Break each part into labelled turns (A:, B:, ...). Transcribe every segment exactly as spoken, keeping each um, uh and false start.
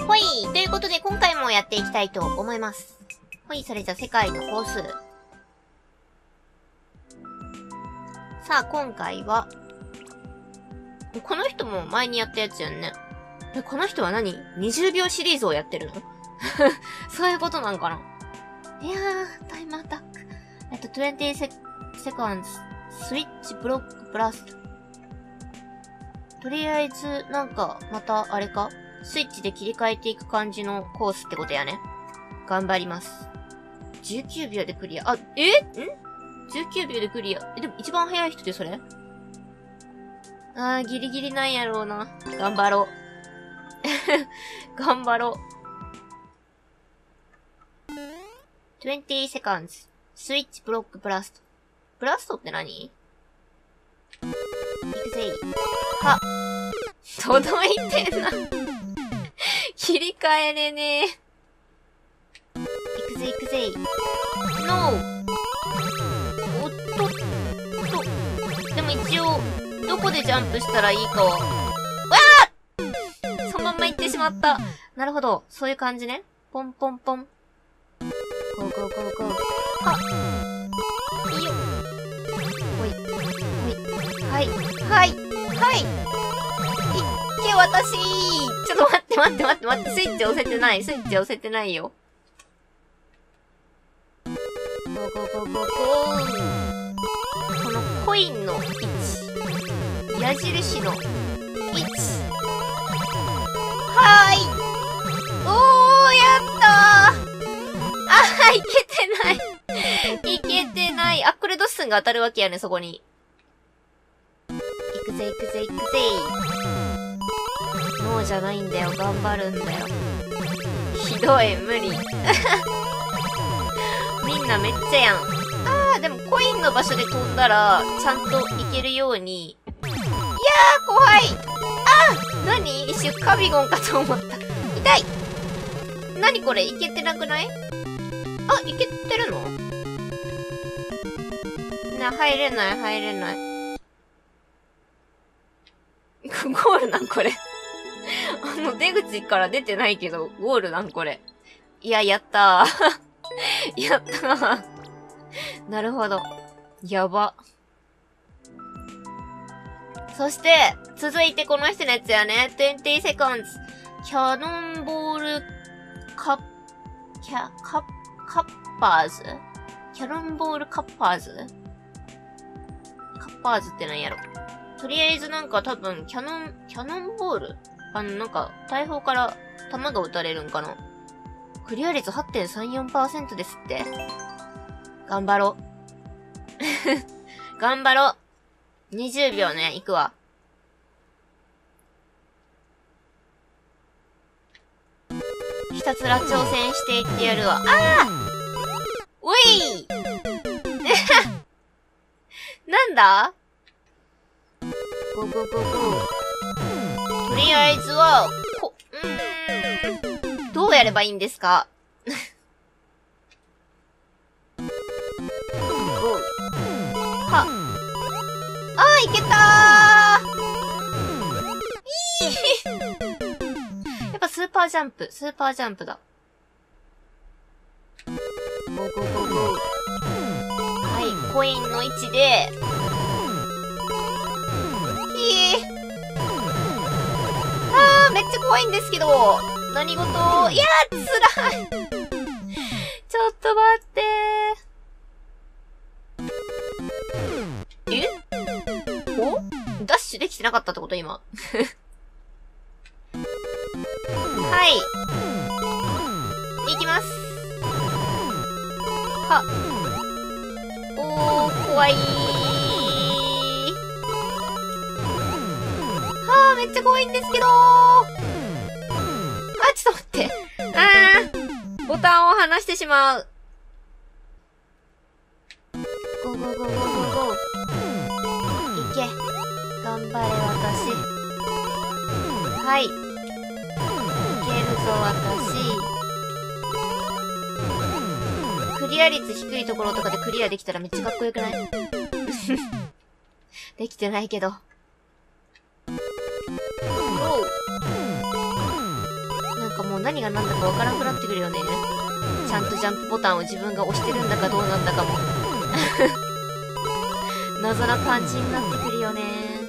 A: ほい。ということで、今回もやっていきたいと思います。ほい、それじゃ世界のコース。さあ、今回は、この人も前にやったやつやんね。え、この人は何 ?にじゅう 秒シリーズをやってるのそういうことなんかないやー、タイムアタック。えっと、にじゅうセコンズ、スイッチブロックブラスト。とりあえず、なんか、また、あれかスイッチで切り替えていく感じのコースってことやね。頑張ります。じゅうきゅうびょうでクリア。あ、えん ?じゅうきゅうびょうでクリア。え、でも一番早い人ってそれあー、ギリギリなんやろうな。頑張ろう。頑張ろう。にじゅうセコンズ。スイッチブロックブラスト。ブラストって何？いくぜい。は。届いてんな。切り替えれねえ。いくぜいくぜい。ノー。おっとっと。でも一応、どこでジャンプしたらいいかは。わあ！そのまんま行ってしまった。なるほど。そういう感じね。ポンポンポン。ゴーゴーゴーゴー。はっ。いいよ。ほい。ほい。はい。はい。はい。いっけ、私。ちょっと待って待って待って待って。スイッチ押せてない。スイッチ押せてないよ。ゴーゴーゴーゴーゴー。このコインの位置。矢印の位置。はーい。おー、やったー。あー、いけてない。いけてない。あ、これドッスンが当たるわけやね、そこに。行くぜ行くぜ行くぜ。ノーじゃないんだよ。頑張るんだよ。ひどい、無理。みんなめっちゃやん。あー、でもコインの場所で飛んだら、ちゃんと行けるように。いやー、怖い。あー、何？一瞬カビゴンかと思った。痛い。何これ？いけてなくない？あ、いけてるの？な、入れない、入れない。ゴールなんこれ。あの、出口から出てないけど、ゴールなんこれ。いや、やったー。やったー。なるほど。やば。そして、続いてこの人のやつやね。にじゅうセコンズ。キャノンボール、カッ、キャ、カッ、カッパーズ？キャノンボールカッパーズ？カッパーズって何やろ？とりあえずなんか多分、キャノン、キャノンボール？あの、なんか、大砲から弾が撃たれるんかな？クリア率 はちてんさんよんパーセント ですって。頑張ろう。頑張ろう。にじゅうびょうね、行くわ。ひたすら挑戦していってやるわ。ああ！おいなんだ？ゴーゴーゴーゴー。とりあえずは、こ、うーん。どうやればいいんですか？ゴー。は。あー、いけたー！いーやっぱスーパージャンプ、スーパージャンプだ。ゴーゴーゴーゴー。はい、コインの位置で、ひー。あー、めっちゃ怖いんですけど、何事？いやー、辛い。ちょっと待ってー。え？お？ダッシュできてなかったってこと今。はい。いきます。は。おー、怖いー。はー、めっちゃ怖いんですけどー。あ、ちょっと待って。あー、ボタンを離してしまう。ゴーゴーゴーゴーゴーゴー。いけ。頑張れ、私。はい。いけるぞ、私。クリア率低いところとかでクリアできたらめっちゃかっこよくない？できてないけど。なんかもう何が何だかわからなくなってくるよね。ちゃんとジャンプボタンを自分が押してるんだかどうなんだかも。謎な感じになってくるよね。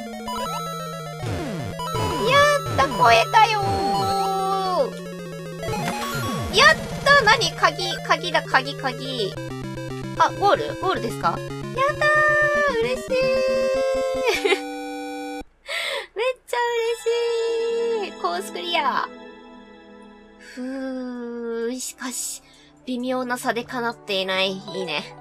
A: やった超えたよー。やった何鍵、鍵だ、鍵、鍵。あ、ゴールゴールですか？やったー嬉しいめっちゃ嬉しいコースクリア。ふー、しかし、微妙な差で叶っていない。いいね。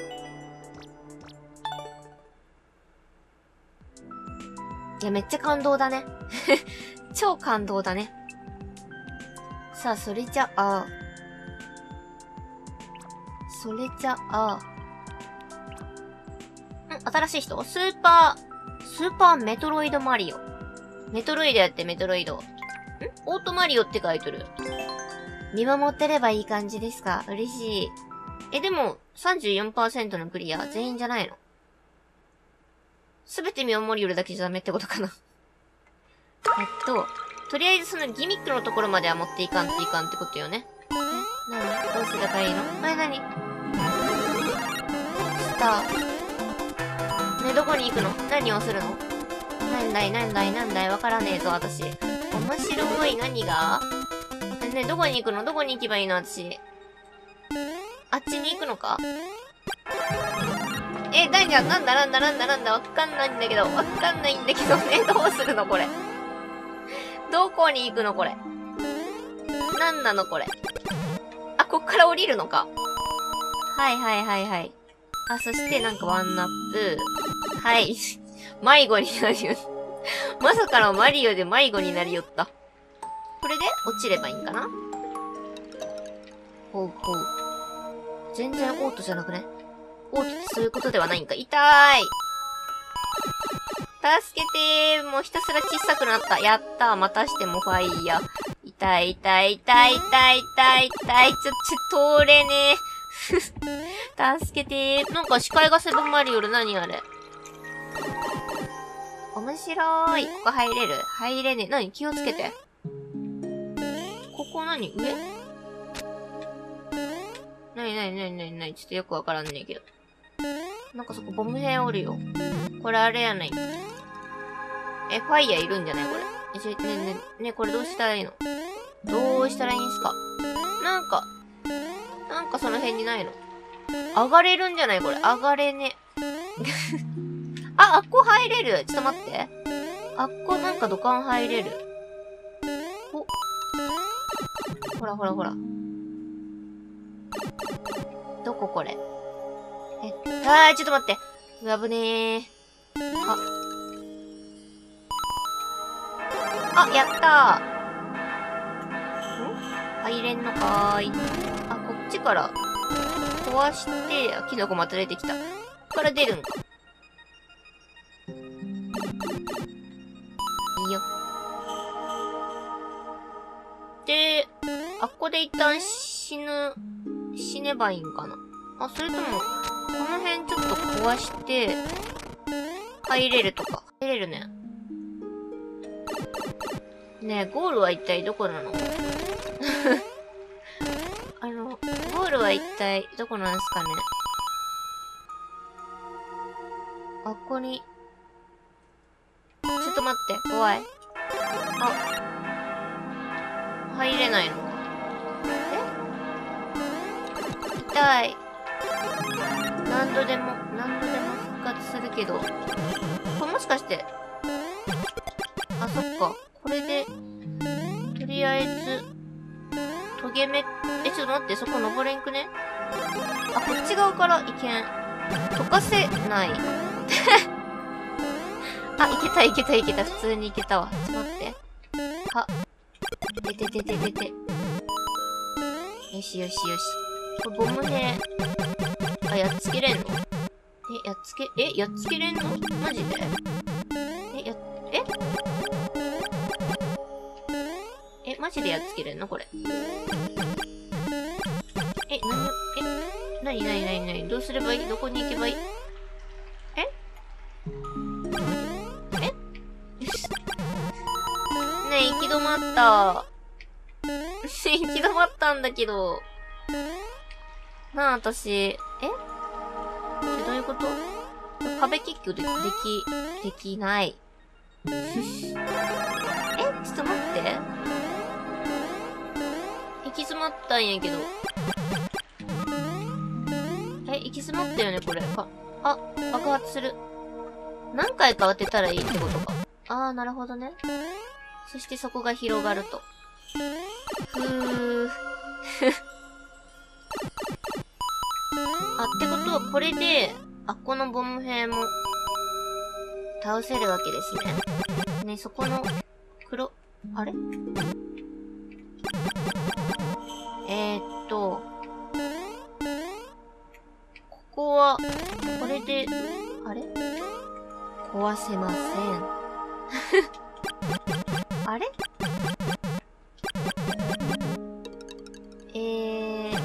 A: いや、めっちゃ感動だね。超感動だね。さあ、それじゃあ、それじゃあ、ん新しい人スーパー、スーパーメトロイドマリオ。メトロイドやってメトロイド。んオートマリオって書いてる。見守ってればいい感じですか？嬉しい。え、でも、さんじゅうよんパーセント のクリア全員じゃないの？すべて見守りよるだけじゃダメってことかな。えっと、とりあえずそのギミックのところまでは持っていかんといかんってことよね。えなにどうすればいいの？え、なにスター。ね、どこに行くの？何をするの？なんだいなんだいなんだいわからねえぞ、私。面白い、何が？ね、どこに行くの？どこに行けばいいの私。あっちに行くのか？え、なにゃ、なんだなんだなんだなんだわかんないんだけど、わかんないんだけどね、どうするのこれ。どこに行くのこれ。なんなのこれ。あ、こっから降りるのか。はいはいはいはい。あ、そしてなんかワンナップ。はい。迷子になるよ。まさかのマリオで迷子になりよった。これで落ちればいいんかな？ほうほう。全然オートじゃなくね？オートってそういうことではないんか。痛い！助けてー。もうひたすら小さくなった。やったー。またしてもファイヤー。痛い痛い痛い痛い痛い痛い。ちょ、ちょ、通れねー。助けてー。なんか視界が狭まるよる。何あれ。面白い。ここ入れる？入れねえ。何？気をつけて。ここ何？上？なになになになになにちょっとよくわからんねえけど。なんかそこボム兵おるよ。これあれやない。え、ファイヤーいるんじゃないこれ。え、ちょ、ねねねこれどうしたらいいの？どうしたらいいんすか？なんか、なんかその辺にないの？上がれるんじゃないこれ。上がれね。あ、あっこ入れる。ちょっと待って。あっこなんか土管入れる。お。ほらほらほら。どここれ。え、あー、ちょっと待って。う危ねー。あ。あ、やったー。ん入れんのかーい。あ、こっちから壊して、あ、キノコまた出てきた。こっから出るんか。いいよ。で、あっこで一旦死ぬ、死ねばいいんかな。あ、それとも、この辺ちょっと壊して、入れるとか。入れるね。ねえ、ゴールは一体どこなの？あの、ゴールは一体どこなんすかね？あっこに、ちょっと待って、怖い。あ、入れないのか。え？痛い。何度でも、何度でも復活するけど。これもしかして、あ、そっか。これで、とりあえず、トゲ目、え、ちょっと待って、そこ登れんくね？あ、こっち側からいけん。溶かせない。あ、いけたいけたいけた。普通にいけたわ。ちょっと待って。は。でててててて。よしよしよし。これボム兵。あ、やっつけれんの？え、やっつけ、え、やっつけれんの？マジで？え、や、え？え、マジでやっつけれんのこれ。え、なに、え、なになになになにどうすればいい？どこに行けばいい？え？え？よし。ねえ、行き止まった。 行き止まったんだけど。なあ、私。ええ、どういうこと？壁キックで、でき、できない。え、ちょっと待って。行き詰まったんやけど。え、行き詰まったよね、これ。あ、あ、爆発する。何回か当てたらいいってことか。あー、なるほどね。そしてそこが広がると。ふー。あ、ってことは、これで、あっこのボム兵も、倒せるわけですね。ね、そこの、黒、あれ？えーっと、ここは、これで、あれ？壊せません。あれ？えー、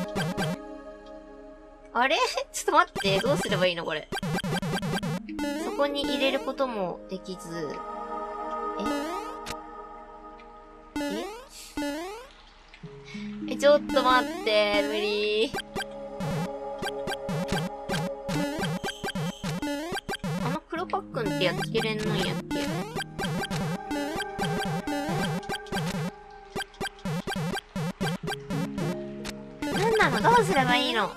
A: あれ？ちょっと待って、どうすればいいのこれ。そこに入れることもできず、え？え？え、ちょっと待って、無理。あの黒パックンってやっつけれんのんやっけ？なんなの？どうすればいいの？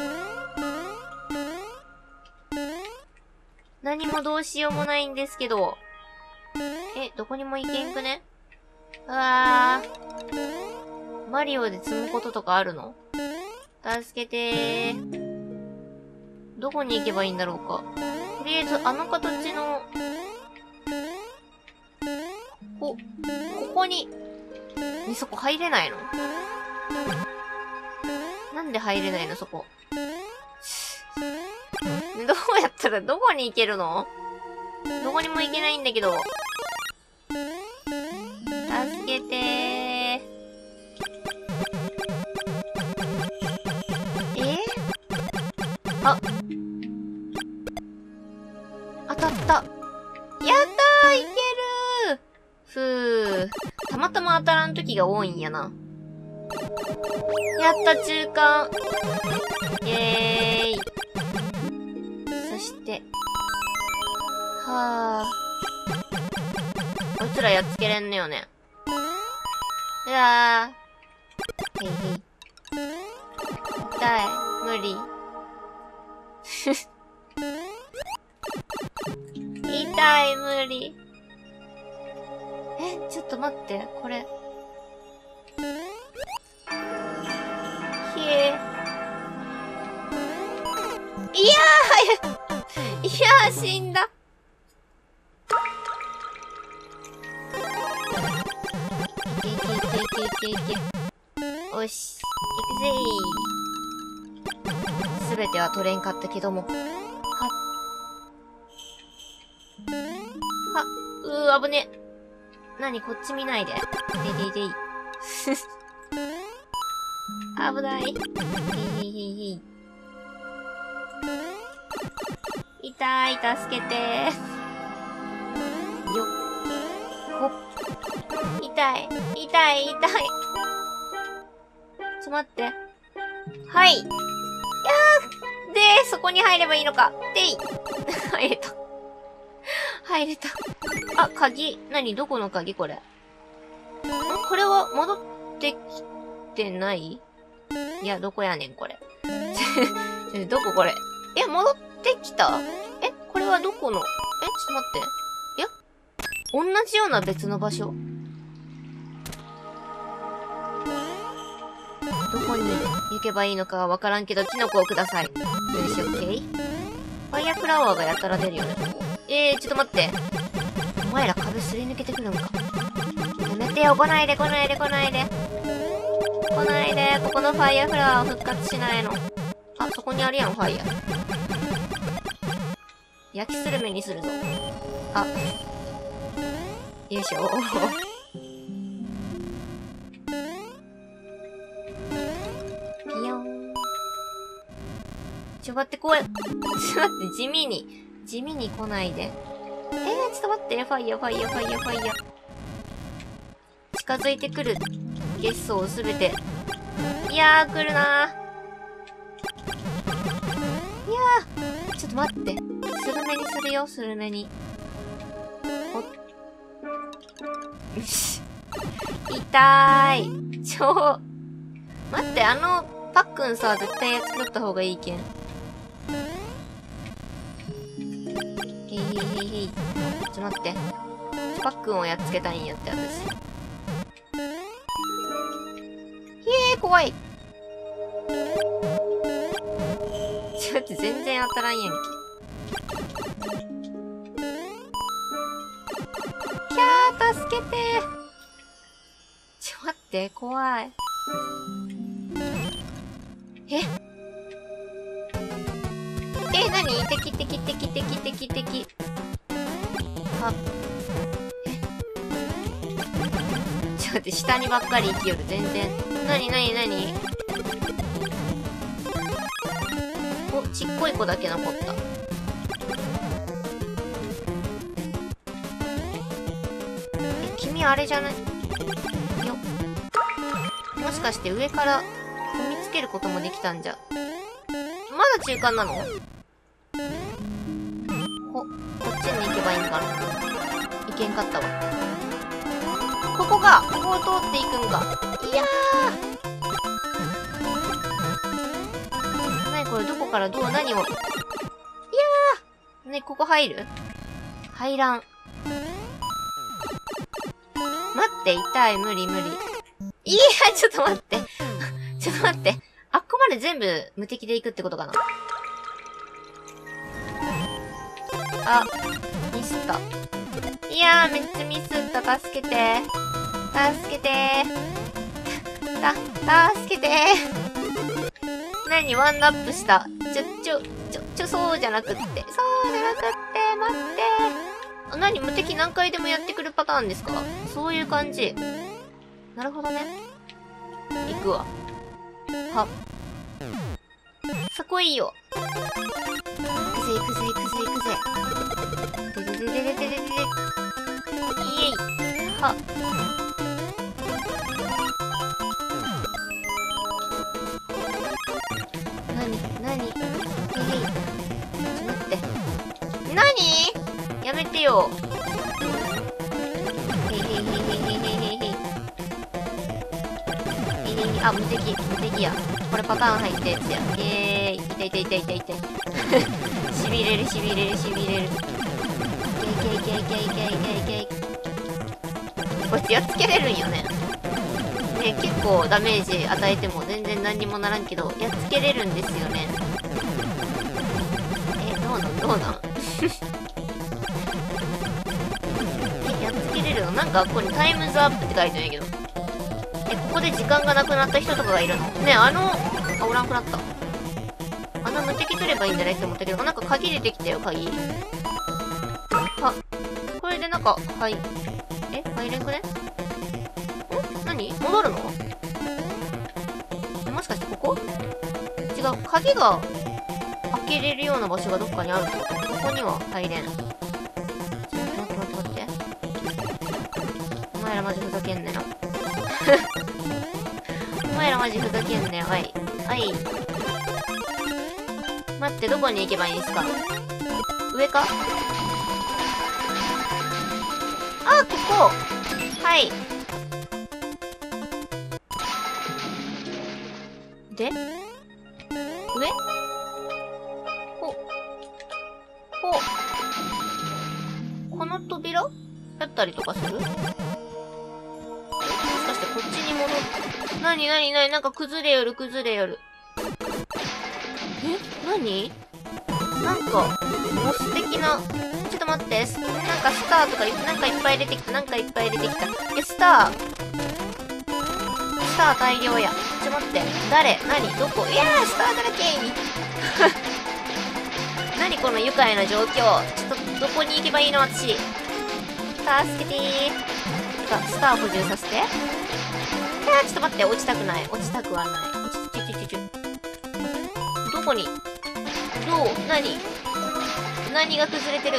A: 何もどうしようもないんですけど。え、どこにも行けんくね？うわー。マリオで積むこととかあるの？助けてー。どこに行けばいいんだろうか。とりあえず、あの形の、こ、ここに、ね、そこ入れないの？なんで入れないのそこ。どうやったらどこに行けるの？どこにも行けないんだけど。助けてー。え？あ。当たった。やったー、いけるー。ふー。たまたま当たらん時が多いんやな。やった、中間。イェーイ。そして。はぁ。こいつらやっつけれんのよね。うわぁ。へいへい。痛い。無理。痛い、無理。え、ちょっと待って、これ。ひえ。いやーいやー、死んだ。いけいけいけいけいけいけ。おし、行くぜー。すべては取れんかったけども。はっ。はっ、うー、危ね。なに、こっち見ないで。でいでいでい。危ない。へいへいへいへい。痛い、助けてー。よっ。ほっ。痛い、痛い、痛い。ちょっと待って。はい。いやー。で、そこに入ればいいのか。でい。入れた。入れた。あ、鍵。なに、どこの鍵これ。ん？これは戻ってきてない？いや、どこやねん、これ。どここれ。え、戻ってきた？え、これはどこの？え、ちょっと待って。いや、同じような別の場所？どこに行けばいいのかはわからんけど、キノコをください。よし、オッケー。ファイアフラワーがやたら出るよね。えー、ちょっと待って。お前ら壁すり抜けてくるんか。やめてよ、来ないで、来ないで、来ないで。来ないで、ここのファイアフラワー復活しないの。あ、そこにあるやん、ファイヤー。焼きスルメにするぞ。あ。よいしょ。ピヨン。ちょ、待って、こうや、ちょ、待って、地味に、地味に来ないで。えー、ちょっと待って、ファイヤー、ファイヤー、ファイヤー、ファイヤー。近づいてくる。 血相すべて。いやー、来るなー。いやー、ちょっと待って。スルメにするよ、スルメに。おっ。よし。痛い。ちょ、待って、あの、パックンさ、絶対やっつけった方がいいけん。へいへいへいへい。ちょ、待って。パックンをやっつけたいんやって、私。へえ、怖い。ちょっと全然当たらんやんけ。キャー、助けて。ちょ、待って、怖い。ええ、なに敵敵敵敵敵敵。あ、えちょっと待って、下にばっかり行きよる、全然。なになになにお、ちっこい子だけ残った。え、君あれじゃないよ。もしかして上から踏みつけることもできたんじゃ。まだ中間なの？こ、こっちに行けばいいんかな？いけんかったわ。ここか！ここを通っていくんか。いやー！なにこれ、どこからどう、何を。いやー！ね、ここ入る？入らん。待って、痛い、無理無理。いや、ちょっと待って。ちょっと待って。あっこまで全部無敵で行くってことかな。あ、ミスった。いやー、めっちゃミスった。助けて。助けて。た、助けて。何ワンナップした。ちょ、ちょ、ちょ、ちょ、そうじゃなくって。そうじゃなくって、待って。あ、何無敵何回でもやってくるパターンですか？そういう感じ。なるほどね。行くわ。はっ。そこいいよ。行くぜ行くぜ行くぜ行くぜ。でででででででで。イエイ。はっ。なになにへいへい。ちょっと待って。なに？やめてよ。へいへいへいへいへいへいへいへい。あ、無敵、無敵や。これパターン入ったやつや。イエーイ。痛い痛い痛い痛い痛い。しびれるしびれるしびれる。いけいけいけいけいけいけいけ。こいつやっつけれるんよね。ね、結構ダメージ与えても全然何にもならんけど、やっつけれるんですよね。え、どうなんどうなんえ、やっつけれるの？なんかここにタイムズアップって書いてないけど。え、ここで時間がなくなった人とかがいるの？ね、あの、あ、おらんくなった。あの無敵取ればいいんじゃないって思ったけど、なんか鍵出てきたよ、鍵。あ、これでなんか、はい。え、入れんくね？ん？何？戻るの？え、もしかしてここ？違う、鍵が開けれるような場所がどっかにあるってこと？ここには入れん。ちょっと待って待って待って。お前らマジふざけんねな。お前らマジふざけんね。はい。はい。待って、どこに行けばいいんですか？上か？あ、ここ！はい。で？上？ほ。ほ。この扉？だったりとかする？もしかしてこっちに戻る？なになになに？なんか崩れよる崩れよる。え？なに？なんか、ボス的な、ちょっと待って、なんかスターとか、なんかいっぱい出てきた、なんかいっぱい出てきた。え、スター。スター大量や。ちょっと待って、誰？何？どこ？いやー、スターだらけー。何この愉快な状況。ちょっと、どこに行けばいいの私。助けてー。てか、スター補充させて。いやー、ちょっと待って、落ちたくない。落ちたくはない。落ち、ちょちょちょちょ。どこに？どう？何？何が崩れてる？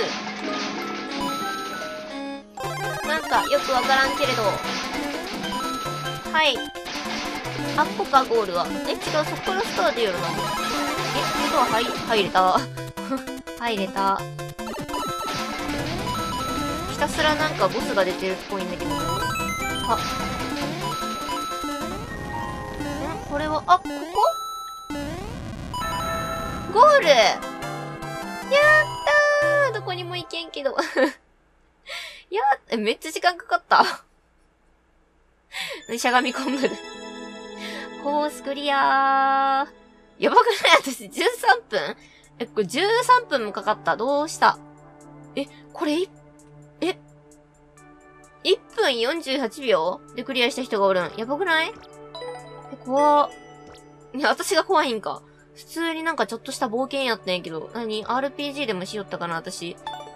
A: なんかよくわからんけれど。 はい。あっこか、ゴールは。え、違う、そっからスター出るの？え、ことは、はい、入れた。入れた。ひたすらなんかボスが出てるっぽいんだけど。あ。んこれは、あ、ここゴール！やったー！どこにも行けんけど。やー、めっちゃ時間かかった。しゃがみ込む。コースクリアー。やばくない？私じゅうさんぷん？え、これじゅうさんぷんもかかった。どうした？え、これ、え、いっぷんよんじゅうはちびょうでクリアした人がおるん。やばくない？え、怖っ。ね、私が怖いんか。普通になんかちょっとした冒険やったんやけど。何？ アールピージー でもしよったかな、私。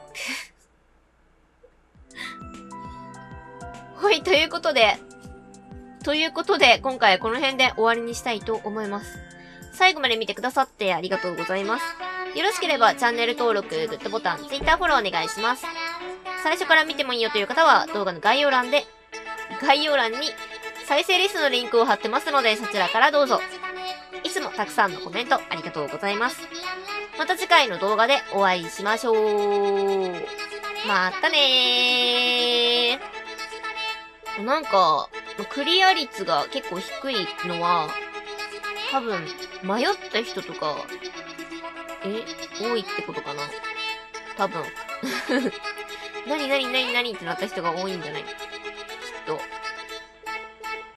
A: はい、ということで。ということで、今回はこの辺で終わりにしたいと思います。最後まで見てくださってありがとうございます。よろしければチャンネル登録、グッドボタン、Twitter フォローお願いします。最初から見てもいいよという方は動画の概要欄で、概要欄に再生リストのリンクを貼ってますのでそちらからどうぞ。いつもたくさんのコメントありがとうございます。また次回の動画でお会いしましょう。またねー。なんか、クリア率が結構低いのは、多分、迷った人とか、え、多いってことかな多分。なになになになにってなった人が多いんじゃない？